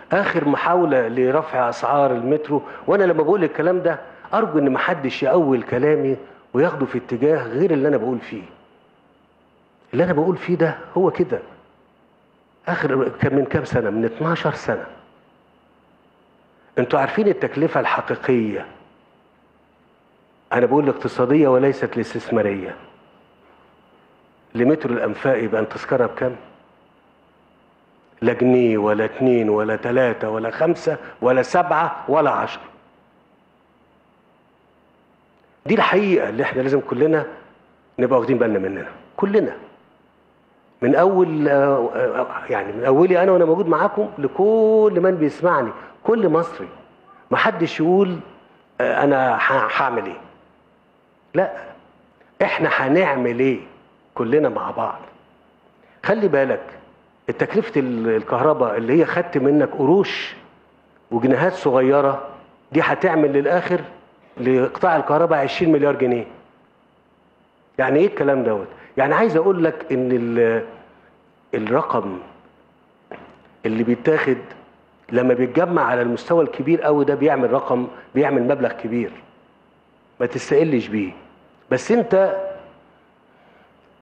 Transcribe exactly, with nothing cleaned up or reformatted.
اخر محاوله لرفع اسعار المترو. وانا لما بقول الكلام ده ارجو ان محدش يأول كلامي وياخده في اتجاه غير اللي انا بقول فيه. اللي انا بقول فيه ده هو كده. اخر كان من كام سنه، من اتناشر سنه. انتوا عارفين التكلفه الحقيقيه، انا بقول الاقتصاديه وليست الاستثماريه، لمترو الانفاق يبقى التذكره بكام؟ لا جنيه ولا اتنين ولا تلاته ولا خمسه ولا سبعه ولا عشره. دي الحقيقه اللي احنا لازم كلنا نبقى واخدين بالنا مننا، كلنا، من اول يعني من اولي انا وانا موجود معاكم لكل من بيسمعني، كل مصري. ما حدش يقول انا هعمل ايه، لا، احنا هنعمل ايه كلنا مع بعض. خلي بالك تكلفه الكهرباء اللي هي خدت منك قروش وجنيهات صغيره دي هتعمل للاخر لقطاع الكهرباء عشرين مليار جنيه. يعني ايه الكلام دوت؟ يعني عايز اقول لك ان الرقم اللي بيتاخد لما بيتجمع على المستوى الكبير قوي ده بيعمل رقم، بيعمل مبلغ كبير ما تستقلش بيه. بس انت